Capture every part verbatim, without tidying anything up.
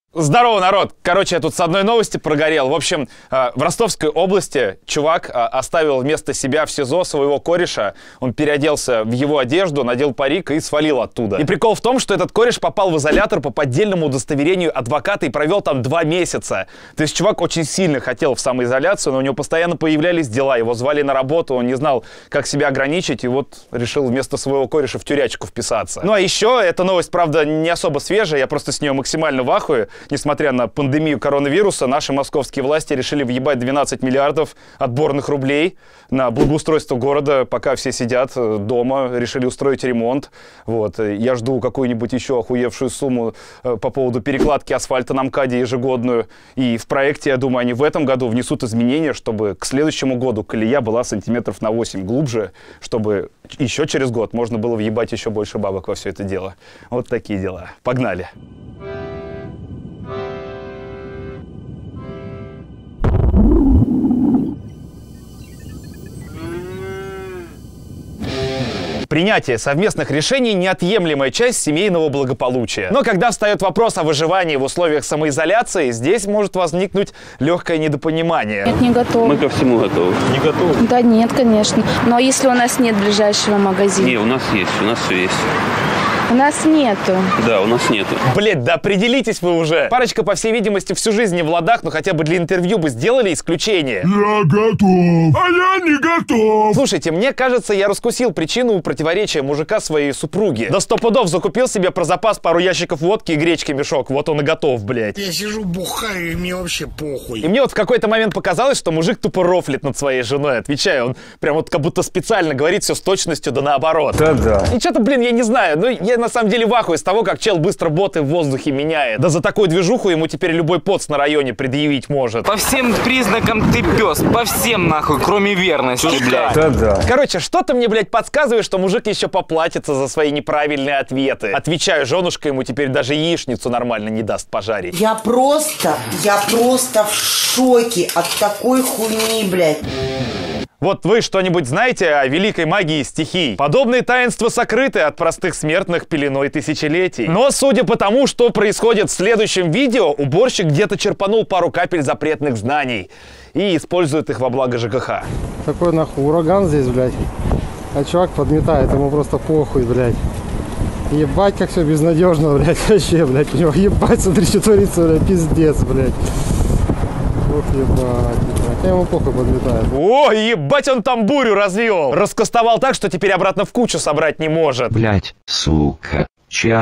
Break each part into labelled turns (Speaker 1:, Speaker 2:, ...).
Speaker 1: Здорово, народ! Короче, я тут с одной новости прогорел. В общем, в Ростовской области чувак оставил вместо себя в СИЗО своего кореша. Он переоделся в его одежду, надел парик и свалил оттуда. И прикол в том, что этот кореш попал в изолятор по поддельному удостоверению адвоката и провел там два месяца. То есть чувак очень сильно хотел в самоизоляцию, но у него постоянно появлялись дела. Его звали на работу, он не знал, как себя ограничить, и вот решил вместо своего кореша в тюрячку вписаться. Ну а еще, эта новость, правда, не особо свежая, я просто с нее максимально в ахуе. Несмотря на пандемию коронавируса, наши московские власти решили въебать двенадцать миллиардов отборных рублей на благоустройство города, пока все сидят дома, решили устроить ремонт. Вот. Я жду какую-нибудь еще охуевшую сумму по поводу перекладки асфальта на МКАДе ежегодную. И в проекте, я думаю, они в этом году внесут изменения, чтобы к следующему году колея была сантиметров на восемь глубже, чтобы еще через год можно было въебать еще больше бабок во все это дело. Вот такие дела. Погнали! Принятие совместных решений – неотъемлемая часть семейного благополучия. Но когда встает вопрос о выживании в условиях самоизоляции, здесь может возникнуть легкое недопонимание.
Speaker 2: Нет, не готовы.
Speaker 3: Мы ко всему готовы.
Speaker 1: Не готовы?
Speaker 2: Да нет, конечно. Но если у нас нет ближайшего магазина?
Speaker 3: Не, у нас есть, у нас все есть.
Speaker 2: У нас нету.
Speaker 3: Да, у нас нету.
Speaker 1: Блять, да определитесь вы уже. Парочка, по всей видимости, всю жизнь не в ладах, но хотя бы для интервью бы сделали исключение.
Speaker 4: Я готов, а я не готов.
Speaker 1: Слушайте, мне кажется, я раскусил причину противоречия мужика своей супруге. Да сто пудов закупил себе про запас пару ящиков водки и гречки мешок. Вот он и готов, блядь.
Speaker 4: Я сижу, бухаю, и мне вообще похуй.
Speaker 1: И мне вот в какой-то момент показалось, что мужик тупо рофлит над своей женой. Отвечаю, он прям вот как будто специально говорит все с точностью, да наоборот.
Speaker 4: Да-да.
Speaker 1: И что-то, блин, я не знаю. Ну, я на самом деле в ахуе с того, как чел быстро боты в воздухе меняет. Да за такую движуху ему теперь любой поц на районе предъявить может.
Speaker 5: По всем признакам ты пес, по всем нахуй, кроме верности, блядь.
Speaker 4: Да-да.
Speaker 1: Короче, что-то мне, блядь, подсказывает, что мужик еще поплатится за свои неправильные ответы. Отвечаю, женушка ему теперь даже яичницу нормально не даст пожарить.
Speaker 6: Я просто, я просто в шоке от такой хуйни, блядь.
Speaker 1: Вот вы что-нибудь знаете о великой магии стихий? Подобные таинства сокрыты от простых смертных пеленой тысячелетий. Но судя по тому, что происходит в следующем видео, уборщик где-то черпанул пару капель запретных знаний и использует их во благо ЖКХ.
Speaker 7: Такой нахуй ураган здесь, блядь. А чувак подметает, ему просто похуй, блядь. Ебать, как все безнадежно, блядь, вообще, блядь. У него ебать, смотри, что творится, блядь, пиздец, блядь. Ох, ебать, ебать. Я ему похуй подметает.
Speaker 1: О, ебать, он там бурю развел. Раскастовал так, что теперь обратно в кучу собрать не может.
Speaker 8: Блять, сука. Чай.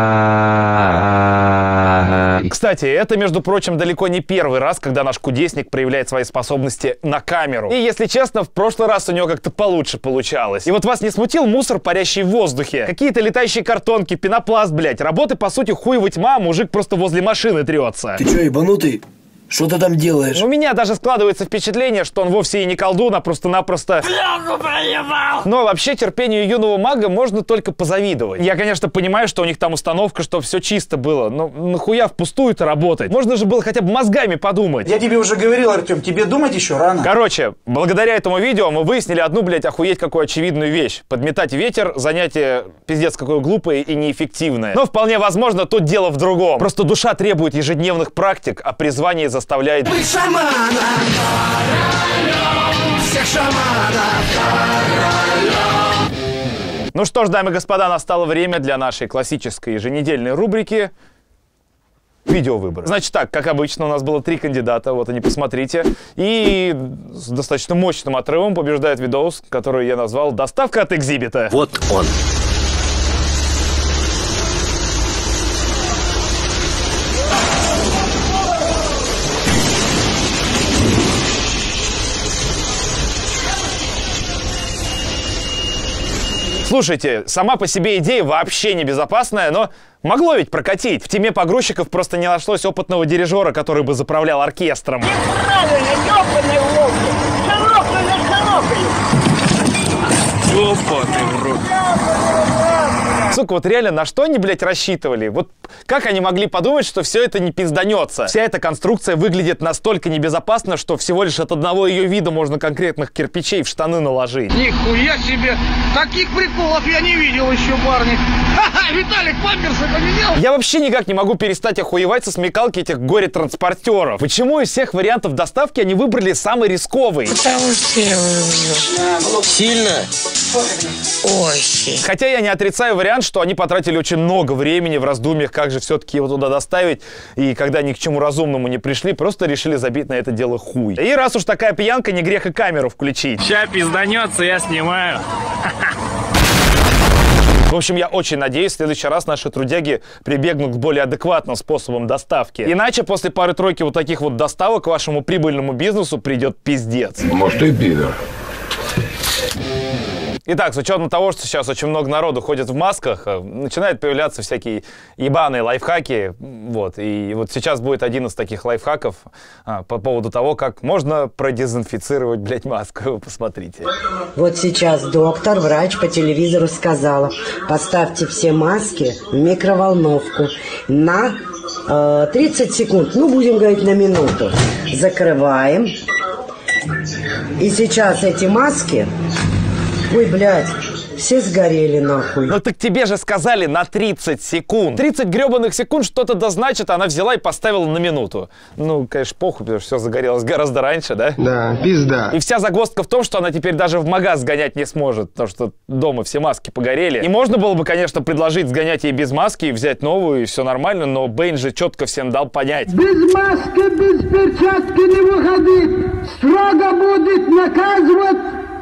Speaker 1: Кстати, это, между прочим, далеко не первый раз, когда наш кудесник проявляет свои способности на камеру. И, если честно, в прошлый раз у него как-то получше получалось. И вот вас не смутил мусор, парящий в воздухе? Какие-то летающие картонки, пенопласт, блядь. Работы, по сути, хуева тьма, мужик просто возле машины трется.
Speaker 9: Ты чё, ебанутый? Что ты там делаешь?
Speaker 1: У меня даже складывается впечатление, что он вовсе и не колдун, а просто-напросто... Бляху проебал! Но вообще терпению юного мага можно только позавидовать. Я, конечно, понимаю, что у них там установка, что все чисто было, но нахуя впустую-то работать? Можно же было хотя бы мозгами подумать.
Speaker 10: Я тебе уже говорил, Артем, тебе думать еще рано.
Speaker 1: Короче, благодаря этому видео мы выяснили одну, блядь, охуеть какую очевидную вещь. Подметать ветер — занятие пиздец какое глупое и неэффективное. Но вполне возможно, тут дело в другом. Просто душа требует ежедневных практик, а призвание заставляет...
Speaker 4: Быть шаманом, королем, всех шаманов, королем.
Speaker 1: Ну что ж, дамы и господа, настало время для нашей классической еженедельной рубрики «Видеовыбор». Значит так, как обычно, у нас было три кандидата, вот они, посмотрите. И с достаточно мощным отрывом побеждает видос, который я назвал «Доставка от экзибита».
Speaker 9: Вот он.
Speaker 1: Слушайте, сама по себе идея вообще не безопасная, но могло ведь прокатить. В теме погрузчиков просто не нашлось опытного дирижера, который бы заправлял оркестром.
Speaker 11: Неправильно, ёбаный лохи! Шарокаю, шарокаю!
Speaker 5: Ёбаный в рот.
Speaker 1: Сука, вот реально, на что они, блядь, рассчитывали? Вот как они могли подумать, что все это не пизданется? Вся эта конструкция выглядит настолько небезопасно, что всего лишь от одного ее вида можно конкретных кирпичей в штаны наложить.
Speaker 11: Нихуя себе! Таких приколов я не видел еще, парни. Ха-ха, Виталик памперсы поменял.
Speaker 1: Я вообще никак не могу перестать охуевать со смекалки этих горе-транспортеров. Почему из всех вариантов доставки они выбрали самый рисковый?
Speaker 11: Потому что я люблю.
Speaker 9: Сильно?
Speaker 11: Очень.
Speaker 1: Хотя я не отрицаю вариант, что они потратили очень много времени в раздумьях, как же все-таки его туда доставить, и когда ни к чему разумному не пришли, просто решили забить на это дело хуй. И раз уж такая пьянка, не грех и камеру включить.
Speaker 5: Ща пизданется, я снимаю.
Speaker 1: В общем, я очень надеюсь, в следующий раз наши трудяги прибегнут к более адекватным способам доставки. Иначе после пары-тройки вот таких вот доставок вашему прибыльному бизнесу придет пиздец.
Speaker 4: Может, и пидор.
Speaker 1: Итак, с учетом того, что сейчас очень много народу ходит в масках, начинают появляться всякие ебаные лайфхаки. Вот. И вот сейчас будет один из таких лайфхаков а, по поводу того, как можно продезинфицировать, блядь, маску. Посмотрите.
Speaker 6: Вот сейчас доктор, врач по телевизору сказала, поставьте все маски в микроволновку на э, тридцать секунд, ну будем говорить на минуту. Закрываем. И сейчас эти маски... Ой, блядь, все сгорели нахуй.
Speaker 1: Ну так тебе же сказали на тридцать секунд. тридцать гребаных секунд что-то да значит, она взяла и поставила на минуту. Ну, конечно, похуй, потому что все загорелось гораздо раньше, да?
Speaker 7: Да, пизда.
Speaker 1: И вся загвоздка в том, что она теперь даже в магаз сгонять не сможет, потому что дома все маски погорели. И можно было бы, конечно, предложить сгонять ей без маски и взять новую, и все нормально, но Бэйн же четко всем дал понять.
Speaker 11: Без маски, без перчатки не выходить. Строго будет наказывать.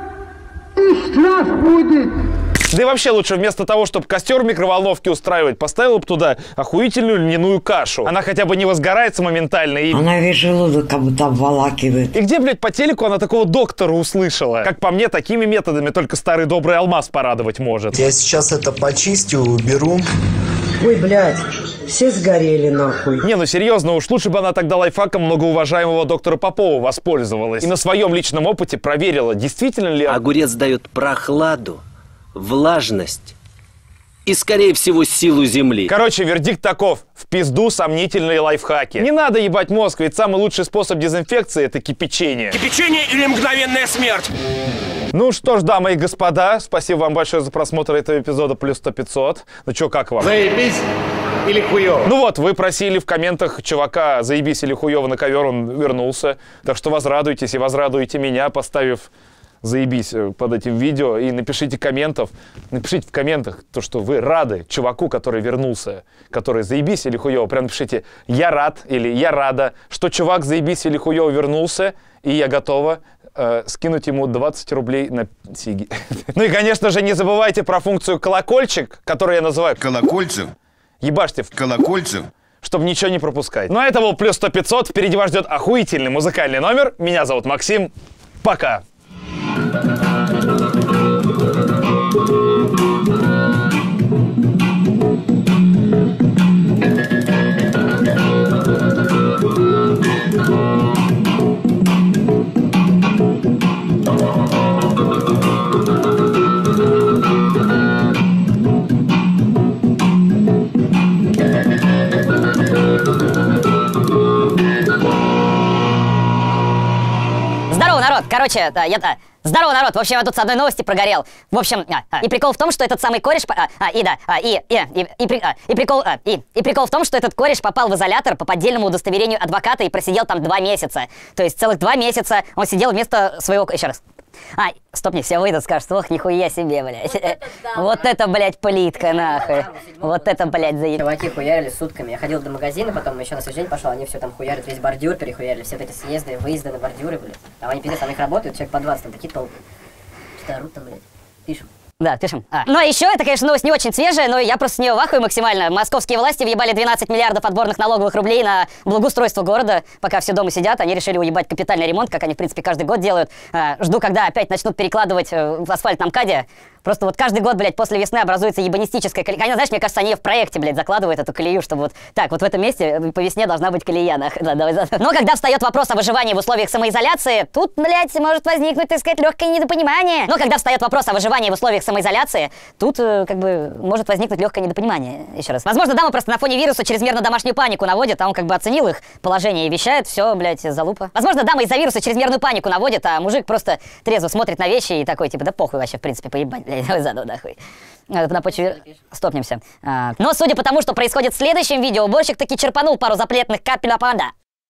Speaker 11: И штраф будет.
Speaker 1: Да и вообще лучше вместо того, чтобы костер в микроволновке устраивать, поставила бы туда охуительную льняную кашу. Она хотя бы не возгорается моментально и...
Speaker 6: Она весь желудок как будто обволакивает.
Speaker 1: И где, блядь, по телеку она такого доктора услышала? Как по мне, такими методами только старый добрый алмаз порадовать может.
Speaker 12: Я сейчас это почистю, уберу.
Speaker 6: Ой, блядь, все сгорели нахуй.
Speaker 1: Не, ну серьезно, уж лучше бы она тогда лайфхаком многоуважаемого доктора Попова воспользовалась. И на своем личном опыте проверила, действительно ли...
Speaker 13: Огурец дает прохладу, влажность и, скорее всего, силу земли.
Speaker 1: Короче, вердикт таков. В пизду сомнительные лайфхаки. Не надо ебать мозг, ведь самый лучший способ дезинфекции — это кипячение.
Speaker 9: Кипячение или мгновенная смерть?
Speaker 1: Ну что ж, дамы и господа, спасибо вам большое за просмотр этого эпизода плюс сто пятьсот. Ну чё, как вам?
Speaker 10: Заебись или хуёво?
Speaker 1: Ну вот, вы просили в комментах чувака заебись или хуёво на ковер, он вернулся. Так что возрадуйтесь и возрадуйте меня, поставив заебись под этим видео, и напишите комментов, напишите в комментах то, что вы рады чуваку, который вернулся, который заебись или хуёво. Прям напишите «я рад» или «я рада», что чувак заебись или хуёво вернулся, и я готова э, скинуть ему двадцать рублей на сиги. Ну и, конечно же, не забывайте про функцию колокольчик, которую я называю
Speaker 4: Колокольцев.
Speaker 1: Ебашьте в
Speaker 4: Колокольцев.
Speaker 1: чтобы ничего не пропускать. Ну а это был плюс сто пятьсот, впереди вас ждет охуительный музыкальный номер. Меня зовут Максим. Пока.
Speaker 14: Здорово, народ! Короче, да, я... Да. Здорово, народ! В общем, я тут с одной новости прогорел. В общем, а, а, и прикол в том, что этот самый кореш... А, а, и да, а, и, и, и, и, при, а, и, прикол, а, и, и прикол в том, что этот кореш попал в изолятор по поддельному удостоверению адвоката и просидел там два месяца. То есть целых два месяца он сидел вместо своего... Еще раз. А, стоп, не все выйдут, скажут, ох, нихуя себе, блядь. Вот это, да, вот это блядь, плитка, нахуй. Вот это, блядь, заеб...
Speaker 15: Чуваки хуярили сутками. Я ходил до магазина, потом еще на следующий день пошел, они все там хуярят, весь бордюр перехуярили, все эти съезды, выезды на бордюры, блядь. Там они пиздец, там их работают, человек по двадцать, там такие толпы. Что-то орут там, блядь. Пишем. Да, пишем. А. Ну а еще, это, конечно, новость не очень свежая, но я просто с нее в ахуе максимально. Московские власти въебали двенадцать миллиардов отборных налоговых рублей на благоустройство города. Пока все дома сидят, они решили уебать капитальный ремонт, как они, в принципе, каждый год делают. А, жду, когда опять начнут перекладывать в асфальт на МКАДе.
Speaker 14: Просто вот каждый год, блядь, после весны образуется ебанистическая колея. Знаешь, мне кажется, они в проекте, блядь, закладывают эту колею, чтобы вот так, вот в этом месте по весне должна быть колея, нах. Да, давай, да. Но когда встает вопрос о выживании в условиях самоизоляции, тут, блядь, может возникнуть, так сказать, легкое недопонимание. Но когда встает вопрос о выживании в условиях самоизоляции, тут, как бы, может возникнуть легкое недопонимание. Еще раз. Возможно, дама просто на фоне вируса чрезмерно домашнюю панику наводит, а он как бы оценил их положение и вещает, все, блядь, залупа. Возможно, дама из-за вируса чрезмерную панику наводит, а мужик просто трезво смотрит на вещи и такой, типа, да похуй вообще, в принципе, поебать, блядь, давай заново, нахуй. На почве... Стопнемся. А, но судя по тому, что происходит в следующем видео, уборщик таки черпанул пару запретных капель опанда.